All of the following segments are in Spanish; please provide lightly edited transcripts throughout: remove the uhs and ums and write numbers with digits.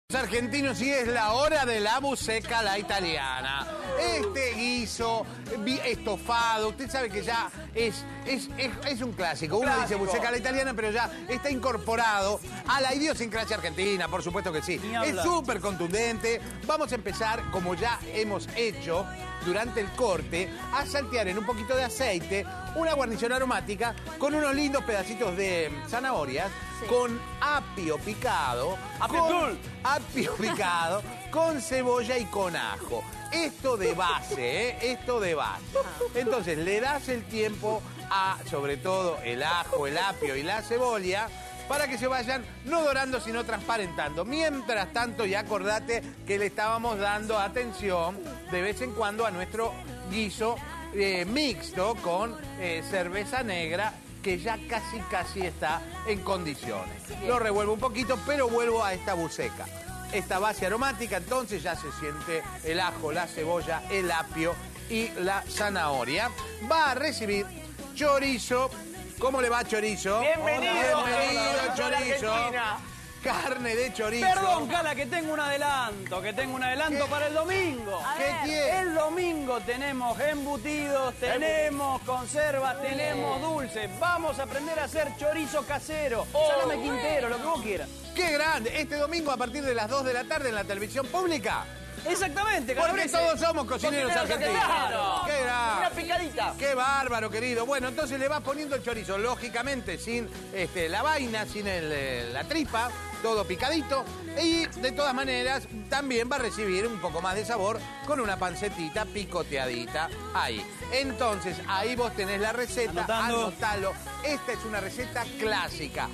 Argentinos, y es la hora de la buceca a la italiana. Este guiso estofado, usted sabe que ya es un clásico. Uno dice buceca a la italiana, pero ya está incorporado a la idiosincrasia argentina, por supuesto que sí. Es súper contundente. Vamos a empezar, como ya hemos hecho durante el corte, a saltear en un poquito de aceite una guarnición aromática con unos lindos pedacitos de zanahorias, con apio picado, con cebolla y con ajo. Esto de base, Esto de base. Entonces, le das el tiempo a, sobre todo, el ajo, el apio y la cebolla, para que se vayan no dorando, sino transparentando. Mientras tanto, y acordate que le estábamos dando atención de vez en cuando a nuestro guiso mixto con cerveza negra, que ya casi está en condiciones. Lo revuelvo un poquito, pero vuelvo a esta buceca. Esta base aromática, entonces ya se siente el ajo, la cebolla, el apio y la zanahoria. Va a recibir chorizo. ¿Cómo le va, chorizo? Bienvenido, chorizo. Carne de chorizo. Perdón, Cala, que tengo un adelanto, para el domingo. ¿Qué tiene? El domingo tenemos embutidos, tenemos conservas, tenemos dulces. Vamos a aprender a hacer chorizo casero, salame quintero, lo que vos quieras. ¡Qué grande! Este domingo a partir de las 2 de la tarde en la televisión pública. Exactamente, porque todos somos cocineros argentinos. Claro. ¡Qué grande! Una picadita. ¡Qué bárbaro, querido! Bueno, entonces le vas poniendo el chorizo, lógicamente sin la vaina, sin la tripa, todo picadito. Y de todas maneras también va a recibir un poco más de sabor con una pancetita picoteadita ahí. Entonces, ahí vos tenés la receta, anotalo. Esta es una receta clásica,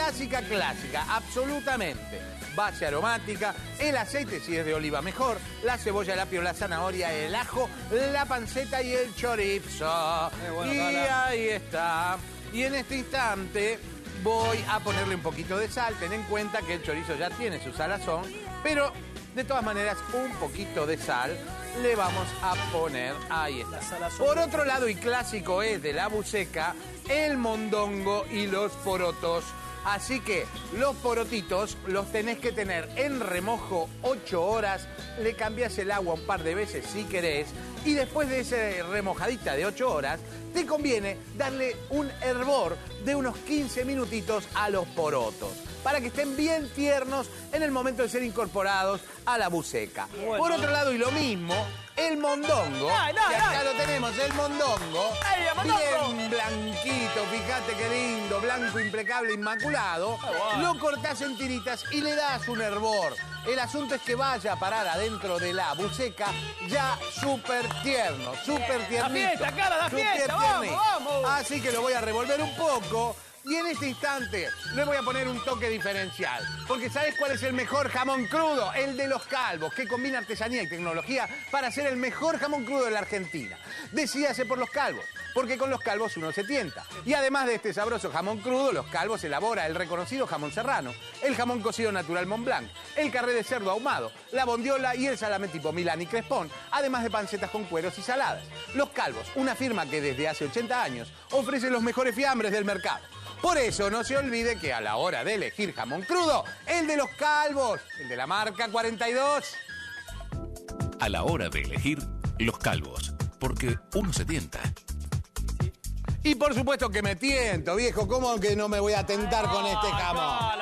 absolutamente. Base aromática, el aceite si es de oliva mejor, la cebolla, el apio, la zanahoria, el ajo, la panceta y el chorizo. Y ahí está. Y en este instante voy a ponerle un poquito de sal. Ten en cuenta que el chorizo ya tiene su salazón, pero de todas maneras un poquito de sal le vamos a poner. Ahí está. Por otro lado, y clásico es de la buceca, el mondongo y los porotos. Así que los porotitos los tenés que tener en remojo 8 horas, le cambiás el agua un par de veces si querés, y después de esa remojadita de 8 horas, te conviene darle un hervor de unos 15 minutitos a los porotos, para que estén bien tiernos en el momento de ser incorporados a la buceca. Bueno. Por otro lado, y lo mismo, el mondongo, que acá lo tenemos, el mondongo, bien blanquito, fíjate qué lindo, blanco, impecable, inmaculado, lo cortás en tiritas y le das un hervor. El asunto es que vaya a parar adentro de la buceca ya súper tierno, súper tiernito. La fiesta, vamos. Así que lo voy a revolver un poco. Y en este instante le voy a poner un toque diferencial. Porque ¿sabes cuál es el mejor jamón crudo? El de Los Calvos, que combina artesanía y tecnología para hacer el mejor jamón crudo de la Argentina. Decídase por Los Calvos, porque con Los Calvos uno se tienta. Y además de este sabroso jamón crudo, Los Calvos elabora el reconocido jamón serrano, el jamón cocido natural Mont Blanc, el carré de cerdo ahumado, la bondiola y el salame tipo Milán y Crespón, además de pancetas con cueros y saladas. Los Calvos, una firma que desde hace 80 años ofrece los mejores fiambres del mercado. Por eso no se olvide que a la hora de elegir jamón crudo, el de Los Calvos, el de la marca 42. A la hora de elegir Los Calvos, porque uno se tienta. Y por supuesto que me tiento, viejo. ¿Cómo que no me voy a tentar con este jamón?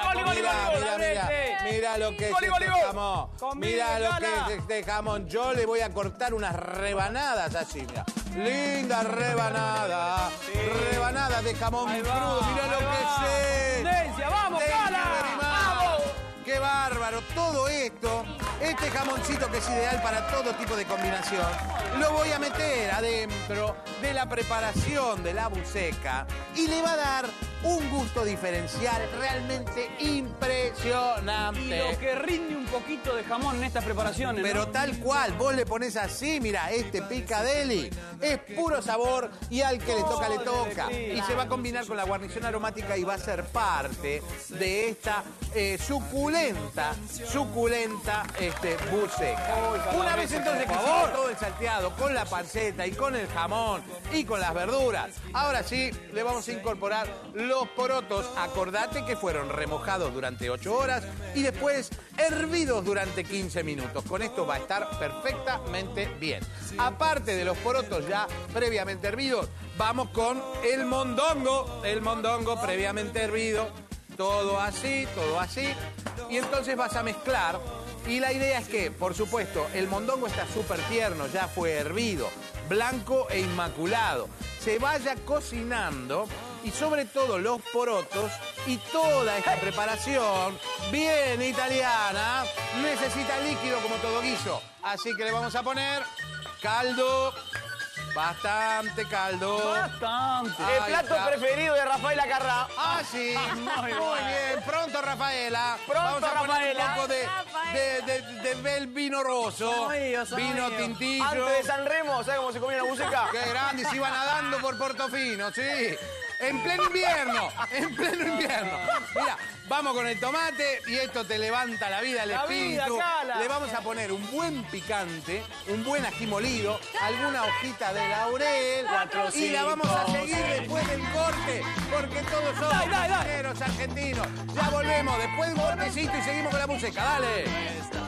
Mira lo que es este jamón. Mira lo que es este jamón. Yo le voy a cortar unas rebanadas así, mira. Linda rebanada. Rebanada de jamón crudo. Mira lo que es. ¡Vamos, Cala! ¡Vamos! ¡Qué bárbaro! Todo esto, este jamoncito que es ideal para todo tipo de combinación, lo voy a meter adentro de la preparación de la buceca y le va a dar un gusto diferencial realmente impresionante. Y lo que rinde un poquito de jamón en estas preparaciones, ¿no? Pero tal cual, vos le pones así, mira, este picadeli es puro sabor y al que le toca, le toca. Y se va a combinar con la guarnición aromática y va a ser parte de esta suculenta buceca. Una vez entonces que hicimos todo el salteado con la panceta y con el jamón y con las verduras, ahora sí le vamos a incorporar los porotos. Acordate que fueron remojados durante 8 horas y después hervidos hervidos durante 15 minutos. Con esto va a estar perfectamente bien. Aparte de los porotos ya previamente hervidos, vamos con el mondongo. El mondongo previamente hervido. Todo así, todo así. Y entonces vas a mezclar. Y la idea es que, por supuesto, el mondongo está súper tierno, ya fue hervido, blanco e inmaculado. Se vaya cocinando y sobre todo los porotos y toda esta preparación bien italiana necesita líquido como todo guiso. Así que le vamos a poner caldo. Bastante caldo. Bastante. El plato preferido de Rafaela Carrá. Ah, sí. Muy bien. Pronto, Rafaela. Vamos a poner Rafaela. un poco de bel vino rosso. Vino tintillo. Antes de San Remo, ¿sabes cómo se comía la música? Qué grande, se iba nadando por Portofino, sí. En pleno invierno, en pleno invierno. Mira, vamos con el tomate y esto te levanta la vida, el espíritu. Le vamos a poner un buen picante, un buen ají molido, alguna hojita de laurel y la vamos a seguir después del corte, porque todos somos cocineros argentinos. Ya volvemos después de un cortecito y seguimos con la música. Dale.